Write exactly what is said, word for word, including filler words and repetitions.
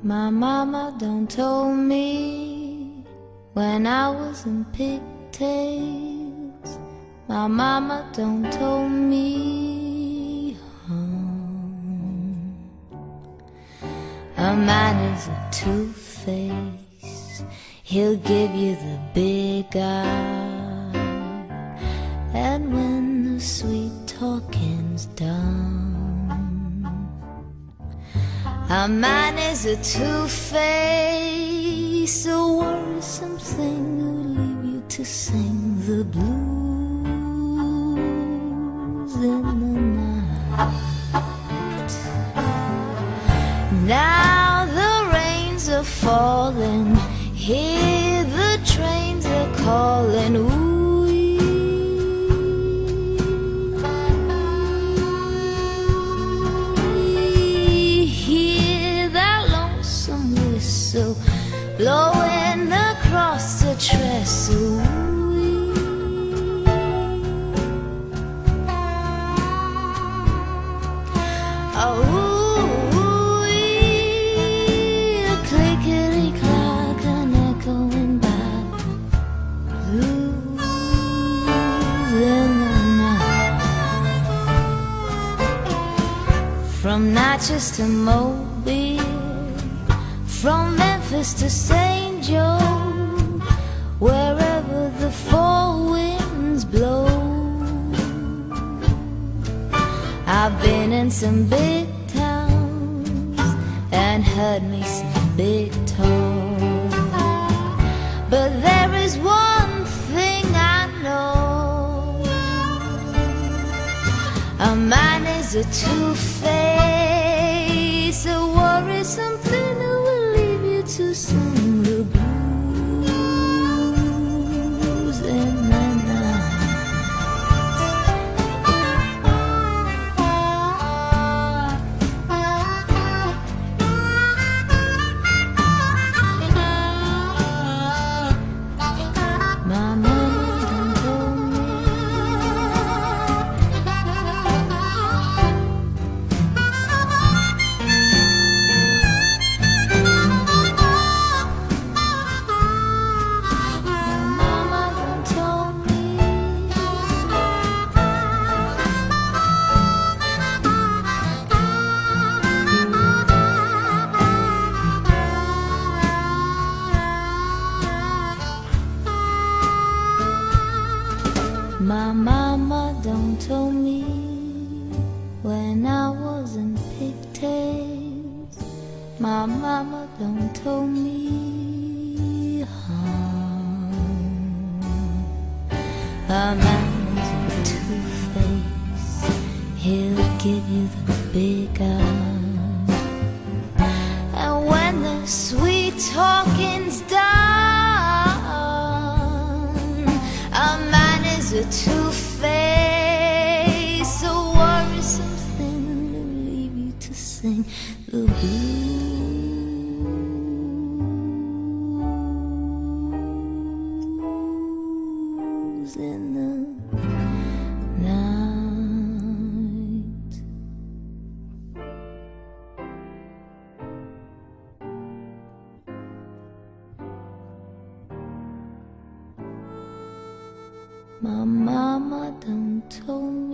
My mama done told me when I was in pigtails. My mama done told me home. A man is a two-face. He'll give you the big eye, and when the sweet talking's done, a man is a two-face, a worrisome thing who'll leave you to sing the blues in the night. Now the rains are falling, hear the trains are calling. Ooh, so blowing across the trestle. Oh, a clickety-clack, an echoing back, blues in the night. From Natchez to Mobile, from Memphis to Saint Joe, wherever the four winds blow. I've been in some big towns and heard me some big talk, but there is one thing I know: a man is a two-face, a worrisome thing to sing the blues in the night. My mama done told me My mama done told me when I was in pigtails. My mama done told me home. A man is a two-face, he'll give you the big eye, and when the sweet talking's done, a man is a two-face, a worrisome thing to leave you to sing the blues in the night. My mama done told me